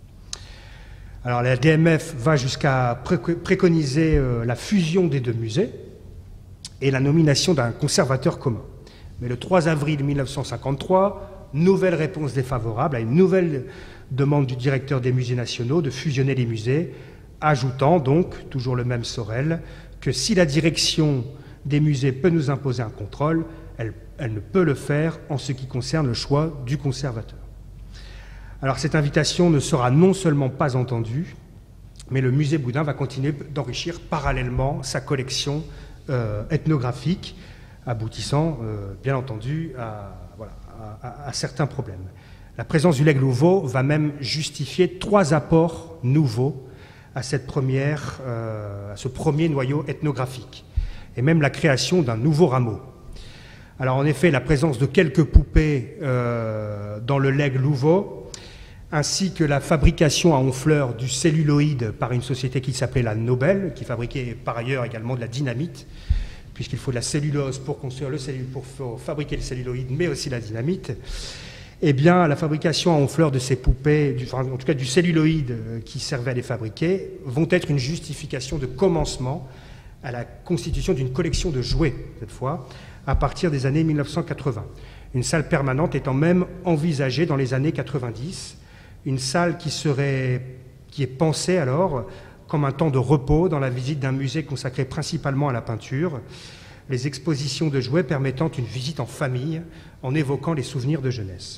Alors la D M F va jusqu'à pré préconiser euh, la fusion des deux musées et la nomination d'un conservateur commun. Mais le trois avril mille neuf cent cinquante-trois, nouvelle réponse défavorable à une nouvelle demande du directeur des musées nationaux de fusionner les musées, ajoutant donc, toujours le même Sorel, que si la direction des musées peut nous imposer un contrôle, elle, elle ne peut le faire en ce qui concerne le choix du conservateur. Alors cette invitation ne sera non seulement pas entendue, mais le musée Boudin va continuer d'enrichir parallèlement sa collection euh, ethnographique, aboutissant euh, bien entendu à, voilà, à, à, à certains problèmes. La présence du legs Louveau va même justifier trois apports nouveaux à, cette première, euh, à ce premier noyau ethnographique, et même la création d'un nouveau rameau. Alors en effet, la présence de quelques poupées euh, dans le legs Louveau, ainsi que la fabrication à Honfleur du celluloïde par une société qui s'appelait la Nobel, qui fabriquait par ailleurs également de la dynamite, puisqu'il faut de la cellulose pour construire le celluloïde, pour fabriquer le celluloïde, mais aussi la dynamite. Eh bien, la fabrication à Honfleur de ces poupées, du, enfin, en tout cas du celluloïde qui servait à les fabriquer, vont être une justification de commencement à la constitution d'une collection de jouets, cette fois, à partir des années mille neuf cent quatre-vingts. Une salle permanente étant même envisagée dans les années quatre-vingt-dix, une salle qui, serait, qui est pensée alors comme un temps de repos dans la visite d'un musée consacré principalement à la peinture, les expositions de jouets permettant une visite en famille en évoquant les souvenirs de jeunesse.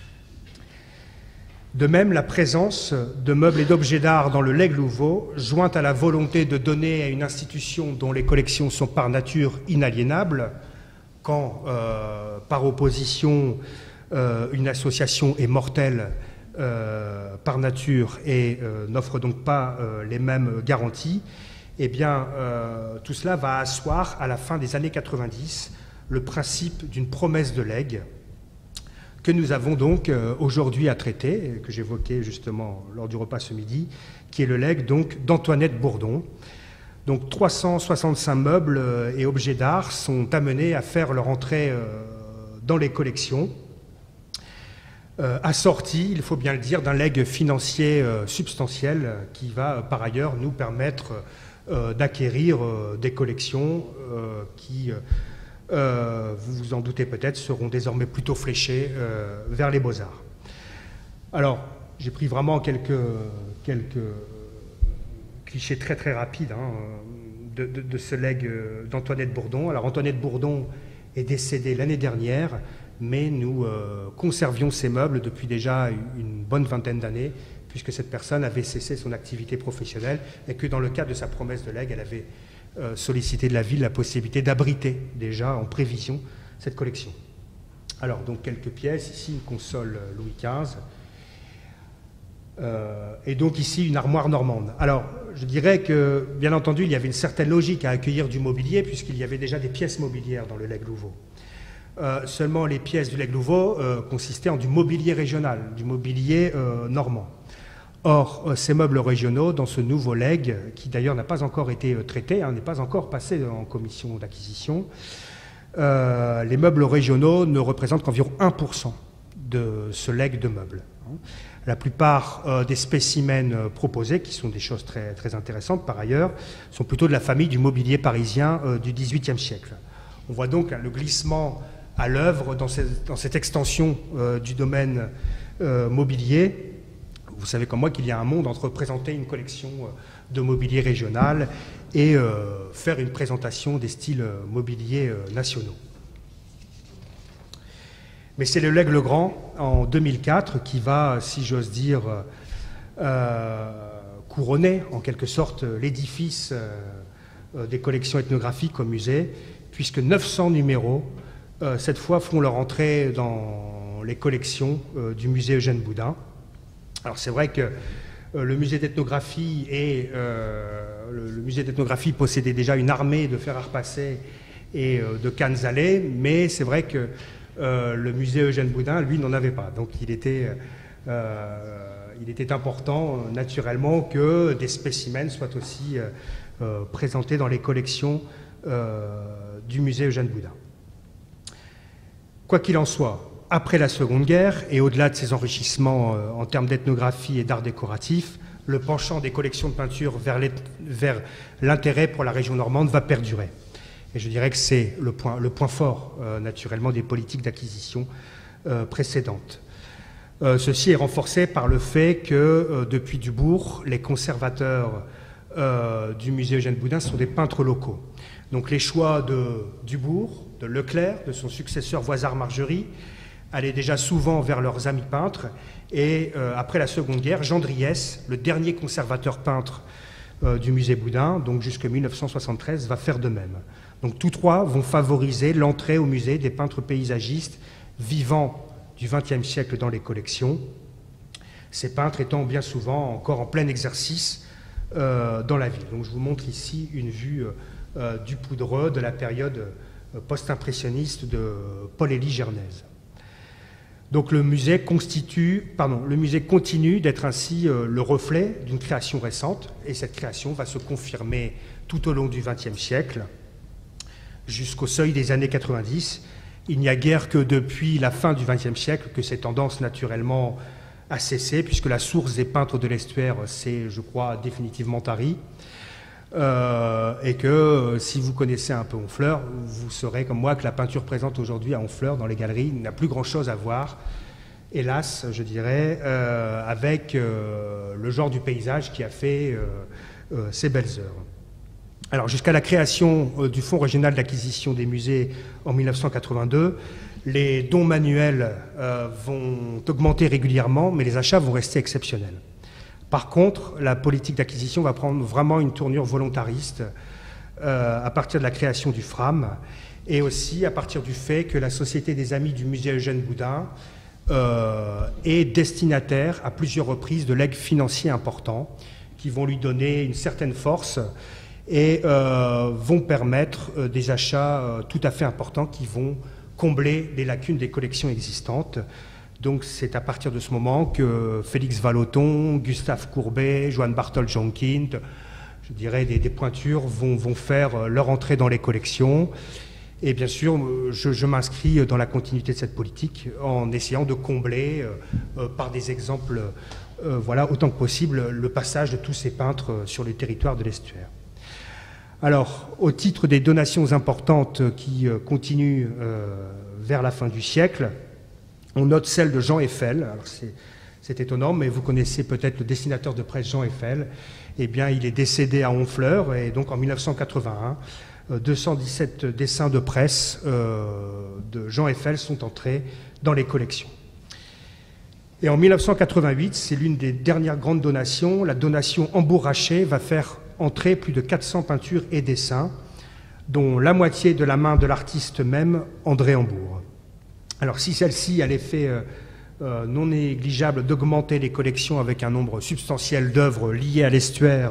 De même, la présence de meubles et d'objets d'art dans le legs Louveau, jointe à la volonté de donner à une institution dont les collections sont par nature inaliénables, quand, euh, par opposition, euh, une association est mortelle euh, par nature et euh, n'offre donc pas euh, les mêmes garanties, eh bien, euh, tout cela va asseoir, à la fin des années quatre-vingt-dix, le principe d'une promesse de legs, que nous avons donc euh, aujourd'hui à traiter, que j'évoquais justement lors du repas ce midi, qui est le legs donc d'Antoinette Bourdon. Donc trois cent soixante-cinq meubles euh, et objets d'art sont amenés à faire leur entrée euh, dans les collections, euh, assortis, il faut bien le dire, d'un legs financier euh, substantiel euh, qui va euh, par ailleurs nous permettre euh, d'acquérir euh, des collections euh, qui... Euh, Euh, vous vous en doutez peut-être, seront désormais plutôt fléchés euh, vers les beaux-arts. Alors, j'ai pris vraiment quelques, quelques clichés très très rapides hein, de, de, de ce legs d'Antoinette Bourdon. Alors, Antoinette Bourdon est décédée l'année dernière, mais nous euh, conservions ces meubles depuis déjà une bonne vingtaine d'années, puisque cette personne avait cessé son activité professionnelle et que dans le cadre de sa promesse de legs, elle avait Euh, solliciter de la ville la possibilité d'abriter déjà en prévision cette collection. Alors donc quelques pièces, ici une console Louis quinze, euh, et donc ici une armoire normande. Alors je dirais que bien entendu il y avait une certaine logique à accueillir du mobilier puisqu'il y avait déjà des pièces mobilières dans le legs Louveau. Euh, seulement les pièces du legs Louveau euh, consistaient en du mobilier régional, du mobilier euh, normand. Or, ces meubles régionaux, dans ce nouveau legs, qui d'ailleurs n'a pas encore été traité, hein, n'est pas encore passé en commission d'acquisition, euh, les meubles régionaux ne représentent qu'environ un pour cent de ce legs de meubles. La plupart euh, des spécimens euh, proposés, qui sont des choses très, très intéressantes par ailleurs, sont plutôt de la famille du mobilier parisien euh, du dix-huitième siècle. On voit donc hein, le glissement à l'œuvre dans, dans cette extension euh, du domaine euh, mobilier, vous savez comme moi qu'il y a un monde entre présenter une collection de mobilier régional et euh, faire une présentation des styles mobiliers euh, nationaux. Mais c'est le Lègue Legrand, en deux mille quatre, qui va, si j'ose dire, euh, couronner en quelque sorte l'édifice euh, des collections ethnographiques au musée, puisque neuf cents numéros, euh, cette fois, font leur entrée dans les collections euh, du musée Eugène Boudin. Alors c'est vrai que euh, le musée d'ethnographie et euh, le, le musée d'ethnographie possédait déjà une armée de fer à repasser et euh, de cannes à lait, mais c'est vrai que euh, le musée Eugène Boudin, lui, n'en avait pas. Donc il était, euh, il était important, euh, naturellement, que des spécimens soient aussi euh, euh, présentés dans les collections euh, du musée Eugène Boudin. Quoi qu'il en soit, après la Seconde Guerre, et au-delà de ces enrichissements euh, en termes d'ethnographie et d'art décoratif, le penchant des collections de peinture vers l'intérêt pour la région normande va perdurer. Et je dirais que c'est le point, le point fort, euh, naturellement, des politiques d'acquisition euh, précédentes. Euh, ceci est renforcé par le fait que, euh, depuis Dubourg, les conservateurs euh, du musée Eugène Boudin sont des peintres locaux. Donc les choix de Dubourg, de Leclerc, de son successeur Voisard-Margerie, allaient déjà souvent vers leurs amis peintres. Et euh, après la Seconde Guerre, Jean Driès, le dernier conservateur peintre euh, du musée Boudin, donc jusqu'en mille neuf cent soixante-treize, va faire de même. Donc tous trois vont favoriser l'entrée au musée des peintres paysagistes vivants du vingtième siècle dans les collections, ces peintres étant bien souvent encore en plein exercice euh, dans la ville. Donc je vous montre ici une vue euh, du Poudreux de la période euh, post-impressionniste de Paul-Élie Gernèse. Donc le musée constitue, pardon, le musée continue d'être ainsi euh, le reflet d'une création récente, et cette création va se confirmer tout au long du vingtième siècle, jusqu'au seuil des années quatre-vingt-dix. Il n'y a guère que depuis la fin du vingtième siècle que ces tendances naturellement a cessé, puisque la source des peintres de l'estuaire s'est, je crois, définitivement tarie. Euh, et que euh, si vous connaissez un peu Honfleur, vous saurez comme moi que la peinture présente aujourd'hui à Honfleur dans les galeries n'a plus grand-chose à voir, hélas, je dirais, euh, avec euh, le genre du paysage qui a fait euh, euh, ces belles heures. Alors, jusqu'à la création euh, du Fonds régional d'acquisition des musées en mille neuf cent quatre-vingt-deux, les dons manuels euh, vont augmenter régulièrement, mais les achats vont rester exceptionnels. Par contre, la politique d'acquisition va prendre vraiment une tournure volontariste euh, à partir de la création du Fram et aussi à partir du fait que la Société des Amis du musée Eugène Boudin euh, est destinataire à plusieurs reprises de legs financiers importants qui vont lui donner une certaine force et euh, vont permettre euh, des achats euh, tout à fait importants qui vont combler les lacunes des collections existantes. Donc c'est à partir de ce moment que Félix Vallotton, Gustave Courbet, Johann Barthold Jonkind, je dirais des, des pointures, vont, vont faire leur entrée dans les collections. Et bien sûr, je, je m'inscris dans la continuité de cette politique en essayant de combler euh, par des exemples, euh, voilà, autant que possible, le passage de tous ces peintres sur le territoire de l'estuaire. Alors, au titre des donations importantes qui euh, continuent euh, vers la fin du siècle, on note celle de Jean Eiffel. Alors c'est étonnant, mais vous connaissez peut-être le dessinateur de presse Jean Eiffel. Eh bien, il est décédé à Honfleur, et donc en mille neuf cent quatre-vingt-un, euh, deux cent dix-sept dessins de presse euh, de Jean Eiffel sont entrés dans les collections. Et en mille neuf cent quatre-vingt-huit, c'est l'une des dernières grandes donations. La donation Hambourg-Haché va faire entrer plus de quatre cents peintures et dessins, dont la moitié de la main de l'artiste même, André Hambourg. Alors si celle-ci a l'effet euh, euh, non négligeable d'augmenter les collections avec un nombre substantiel d'œuvres liées à l'estuaire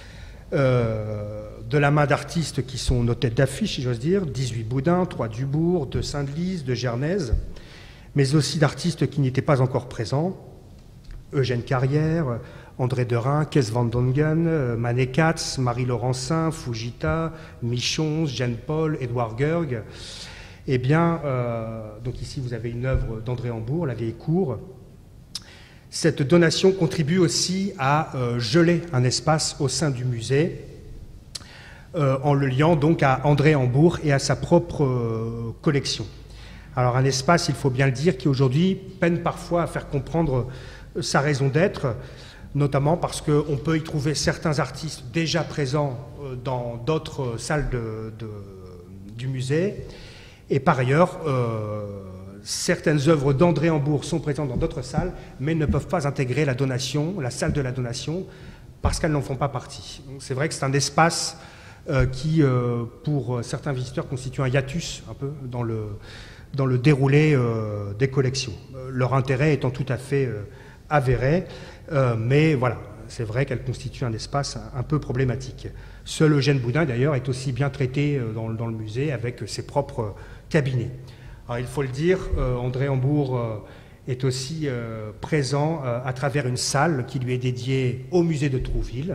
euh, de la main d'artistes qui sont nos têtes d'affiche, si j'ose dire, dix-huit Boudin, trois Dubourg, deux Sainte-Lise, deux Gernèse, mais aussi d'artistes qui n'étaient pas encore présents, Eugène Carrière, André Derain, Kees van Dongen, Manet Katz, Marie Laurencin, Fujita, Michons, Jeanne Paul, Édouard Gerg. Eh bien, euh, donc ici vous avez une œuvre d'André Hambourg, La vieille cour. Cette donation contribue aussi à euh, geler un espace au sein du musée, euh, en le liant donc à André Hambourg et à sa propre euh, collection. Alors un espace, il faut bien le dire, qui aujourd'hui peine parfois à faire comprendre sa raison d'être, notamment parce qu'on peut y trouver certains artistes déjà présents dans d'autres salles de, de, du musée, et par ailleurs, euh, certaines œuvres d'André Hambourg sont présentes dans d'autres salles, mais ne peuvent pas intégrer la donation, la salle de la donation, parce qu'elles n'en font pas partie. C'est vrai que c'est un espace euh, qui, euh, pour certains visiteurs, constitue un hiatus un peu dans le, dans le déroulé euh, des collections. Euh, leur intérêt étant tout à fait euh, avéré, euh, mais voilà, c'est vrai qu'elle constitue un espace un, un peu problématique. Seul Eugène Boudin, d'ailleurs, est aussi bien traité euh, dans, dans le musée avec ses propres cabinets. Alors, il faut le dire, euh, André Hambourg euh, est aussi euh, présent euh, à travers une salle qui lui est dédiée au musée de Trouville.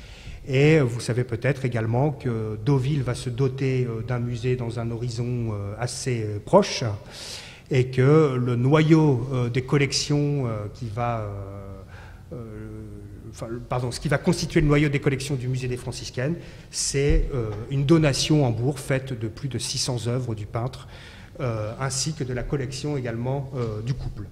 Et vous savez peut-être également que Deauville va se doter euh, d'un musée dans un horizon euh, assez euh, proche, et que le noyau euh, des collections euh, qui va... Euh, euh, Enfin, pardon, ce qui va constituer le noyau des collections du musée des Franciscaines, c'est euh, une donation en Hambourg faite de plus de six cents œuvres du peintre, euh, ainsi que de la collection également euh, du couple.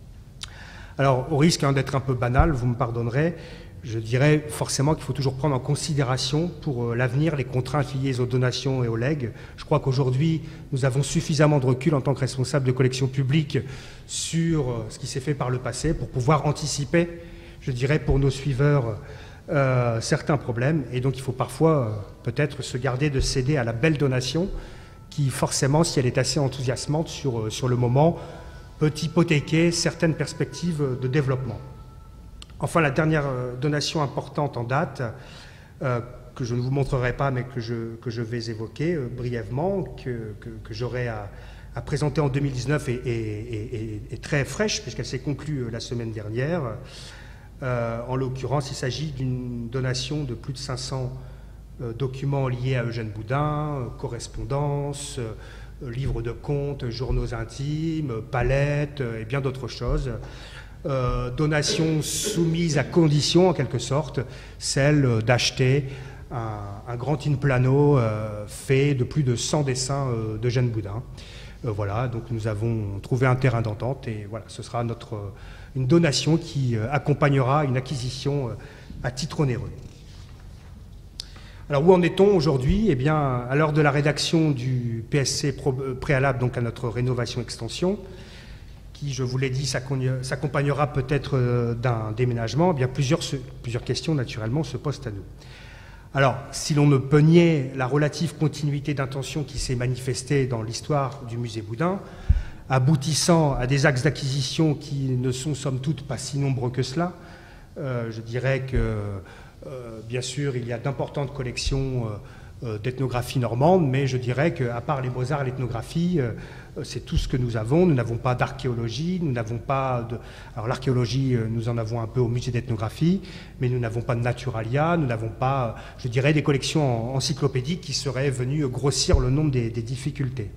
Alors, au risque hein, d'être un peu banal, vous me pardonnerez, je dirais forcément qu'il faut toujours prendre en considération pour euh, l'avenir les contraintes liées aux donations et aux legs. Je crois qu'aujourd'hui, nous avons suffisamment de recul en tant que responsable de collection publique sur euh, ce qui s'est fait par le passé pour pouvoir anticiper, je dirais, pour nos suiveurs, euh, certains problèmes. Et donc, il faut parfois euh, peut-être se garder de céder à la belle donation qui, forcément, si elle est assez enthousiasmante sur, euh, sur le moment, peut hypothéquer certaines perspectives de développement. Enfin, la dernière euh, donation importante en date, euh, que je ne vous montrerai pas, mais que je, que je vais évoquer euh, brièvement, que, que, que j'aurai à, à présenter en deux mille dix-neuf, est, est, est, est très fraîche, puisqu'elle s'est conclue euh, la semaine dernière. Euh, en l'occurrence, il s'agit d'une donation de plus de cinq cents euh, documents liés à Eugène Boudin, euh, correspondances, euh, livres de comptes, journaux intimes, euh, palettes euh, et bien d'autres choses. Euh, donation soumise à condition, en quelque sorte, celle euh, d'acheter un, un grand in plano euh, fait de plus de cent dessins euh, d'Eugène Boudin. Euh, voilà, donc nous avons trouvé un terrain d'entente et voilà, ce sera notre... Euh, une donation qui euh, accompagnera une acquisition euh, à titre onéreux. Alors, où en est-on aujourd'hui? Eh bien, à l'heure de la rédaction du P S C préalable donc à notre rénovation-extension, qui, je vous l'ai dit, s'accompagnera peut-être euh, d'un déménagement, eh bien, plusieurs, plusieurs questions, naturellement, se posent à nous. Alors, si l'on ne peut nier la relative continuité d'intention qui s'est manifestée dans l'histoire du musée Boudin, aboutissant à des axes d'acquisition qui ne sont somme toute pas si nombreux que cela. Euh, je dirais que, euh, bien sûr, il y a d'importantes collections euh, d'ethnographie normande, mais je dirais qu'à part les beaux-arts et l'ethnographie, euh, c'est tout ce que nous avons. Nous n'avons pas d'archéologie, nous n'avons pas de... Alors l'archéologie, nous en avons un peu au musée d'ethnographie, mais nous n'avons pas de naturalia, nous n'avons pas, je dirais, des collections encyclopédiques qui seraient venues grossir le nombre des, des difficultés.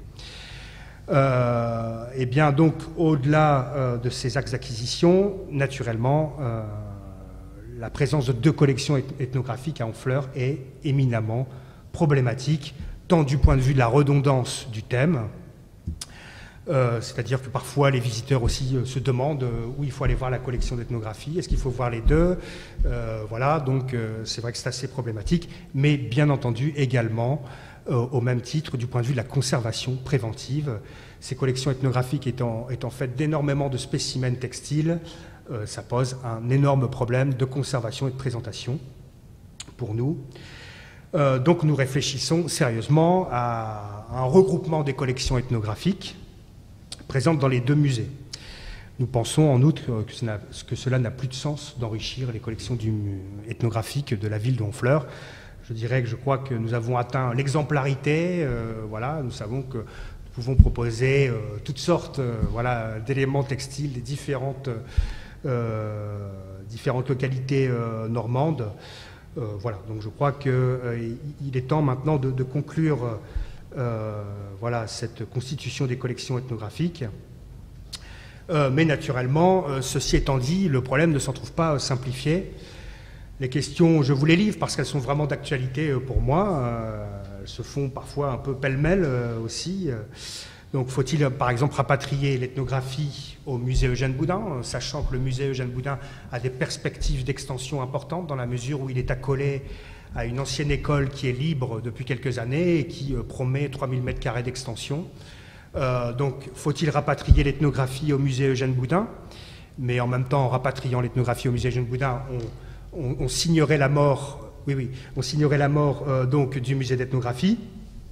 Euh, et bien donc au-delà euh, de ces axes d'acquisition, naturellement, euh, la présence de deux collections ethnographiques à Honfleur est éminemment problématique, tant du point de vue de la redondance du thème, euh, c'est-à-dire que parfois les visiteurs aussi euh, se demandent euh, où il faut aller voir la collection d'ethnographie, est-ce qu'il faut voir les deux, euh, voilà, donc euh, c'est vrai que c'est assez problématique, mais bien entendu également au même titre du point de vue de la conservation préventive. Ces collections ethnographiques étant, étant faites d'énormément de spécimens textiles, euh, ça pose un énorme problème de conservation et de présentation pour nous. Euh, donc nous réfléchissons sérieusement à un regroupement des collections ethnographiques présentes dans les deux musées. Nous pensons en outre que, cela, que cela n'a plus de sens d'enrichir les collections du, ethnographiques de la ville de Honfleur. Je dirais que je crois que nous avons atteint l'exemplarité. Euh, voilà, nous savons que nous pouvons proposer euh, toutes sortes euh, voilà, d'éléments textiles des différentes, euh, différentes localités euh, normandes. Euh, voilà, donc je crois qu'il euh, est temps maintenant de, de conclure euh, voilà, cette constitution des collections ethnographiques. Euh, mais naturellement, euh, ceci étant dit, le problème ne s'en trouve pas euh, simplifié. Les questions, je vous les livre parce qu'elles sont vraiment d'actualité pour moi. Euh, elles se font parfois un peu pêle-mêle euh, aussi. Donc faut-il par exemple rapatrier l'ethnographie au musée Eugène Boudin, sachant que le musée Eugène Boudin a des perspectives d'extension importantes dans la mesure où il est accolé à une ancienne école qui est libre depuis quelques années et qui promet trois mille mètres carrés d'extension. Euh, donc faut-il rapatrier l'ethnographie au musée Eugène Boudin? Mais en même temps, en rapatriant l'ethnographie au musée Eugène Boudin, on, on, on signerait la mort, oui, oui, on signerait la mort euh, donc, du musée d'ethnographie.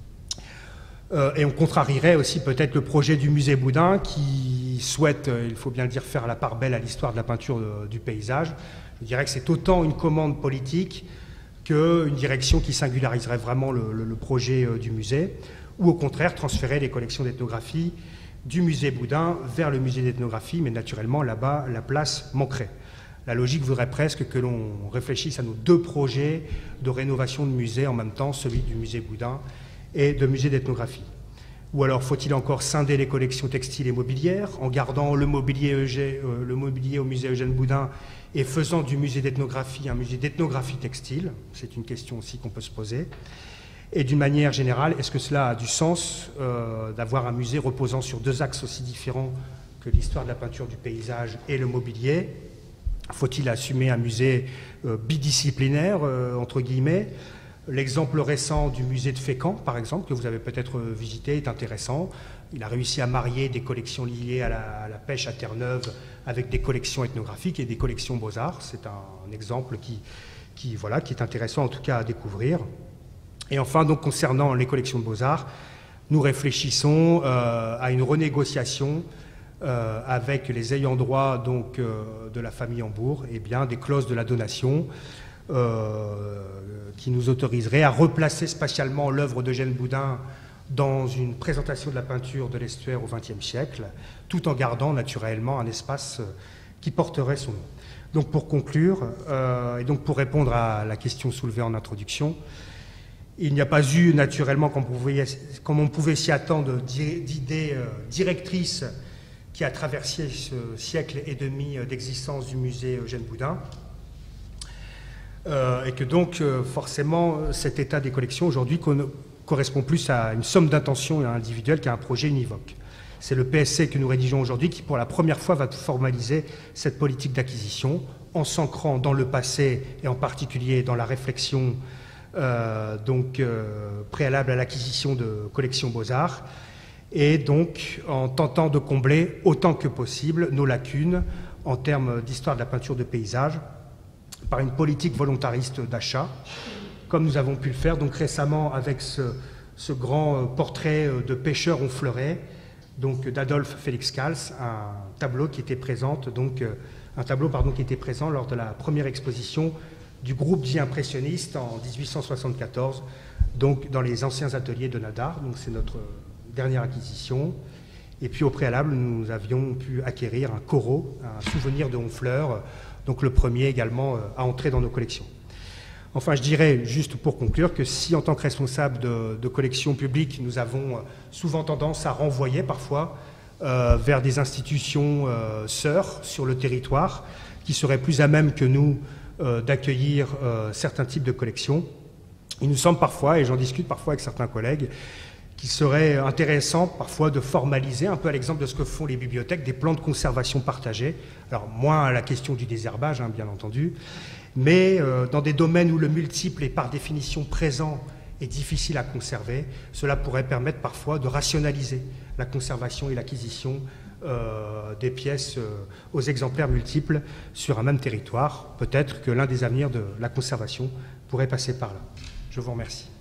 Euh, et on contrarierait aussi peut-être le projet du musée Boudin qui souhaite, euh, il faut bien le dire, faire la part belle à l'histoire de la peinture de, du paysage. Je dirais que c'est autant une commande politique qu'une direction qui singulariserait vraiment le, le, le projet euh, du musée, ou au contraire transférer les collections d'ethnographie du musée Boudin vers le musée d'ethnographie, mais naturellement là-bas la place manquerait. La logique voudrait presque que l'on réfléchisse à nos deux projets de rénovation de musée en même temps, celui du musée Boudin et de musée d'ethnographie. Ou alors faut-il encore scinder les collections textiles et mobilières en gardant le mobilier, Eugé, euh, le mobilier au musée Eugène Boudin et faisant du musée d'ethnographie un musée d'ethnographie textile? C'est une question aussi qu'on peut se poser. Et d'une manière générale, est-ce que cela a du sens euh, d'avoir un musée reposant sur deux axes aussi différents que l'histoire de la peinture du paysage et le mobilier? Faut-il assumer un musée euh, bidisciplinaire, euh, entre guillemets? L'exemple récent du musée de Fécamp, par exemple, que vous avez peut-être visité, est intéressant. Il a réussi à marier des collections liées à la, à la pêche à Terre-Neuve avec des collections ethnographiques et des collections Beaux-Arts. C'est un, un exemple qui, qui, voilà, qui est intéressant en tout cas à découvrir. Et enfin, donc, concernant les collections de Beaux-Arts, nous réfléchissons euh, à une renégociation euh, avec les ayants droit donc, euh, de la famille Hambourg, et bien des clauses de la donation euh, qui nous autoriseraient à replacer spatialement l'œuvre d'Eugène Boudin dans une présentation de la peinture de l'estuaire au vingtième siècle, tout en gardant naturellement un espace qui porterait son nom. Donc pour conclure, euh, et donc pour répondre à la question soulevée en introduction, il n'y a pas eu naturellement, comme, pouvait, comme on pouvait s'y attendre, d'idées euh, directrices qui a traversé ce siècle et demi d'existence du musée Eugène Boudin. Euh, et que donc, euh, forcément, cet état des collections aujourd'hui correspond plus à une somme d'intentions individuelles qu'à un projet univoque. C'est le P S C que nous rédigeons aujourd'hui qui, pour la première fois, va formaliser cette politique d'acquisition en s'ancrant dans le passé et en particulier dans la réflexion euh, donc, euh, préalable à l'acquisition de collections Beaux-Arts et donc en tentant de combler autant que possible nos lacunes en termes d'histoire de la peinture de paysage par une politique volontariste d'achat, comme nous avons pu le faire donc récemment avec ce, ce grand portrait de pêcheur honfleuret, donc d'Adolphe Félix Kals, un tableau qui était présent, donc un tableau pardon qui était présent lors de la première exposition du groupe dit impressionniste en dix-huit cent soixante-quatorze, donc dans les anciens ateliers de Nadar. Donc c'est notre dernière acquisition. Et puis au préalable, nous avions pu acquérir un Corot, un souvenir de Honfleur, donc le premier également à entrer dans nos collections. Enfin, je dirais, juste pour conclure, que si en tant que responsable de, de collections publiques, nous avons souvent tendance à renvoyer parfois euh, vers des institutions euh, sœurs sur le territoire, qui seraient plus à même que nous euh, d'accueillir euh, certains types de collections, il nous semble parfois, et j'en discute parfois avec certains collègues, qu'il serait intéressant parfois de formaliser, un peu à l'exemple de ce que font les bibliothèques, des plans de conservation partagés. Alors moins à la question du désherbage, hein, bien entendu, mais euh, dans des domaines où le multiple est par définition présent et difficile à conserver, cela pourrait permettre parfois de rationaliser la conservation et l'acquisition euh, des pièces euh, aux exemplaires multiples sur un même territoire. Peut-être que l'un des avenirs de la conservation pourrait passer par là. Je vous remercie.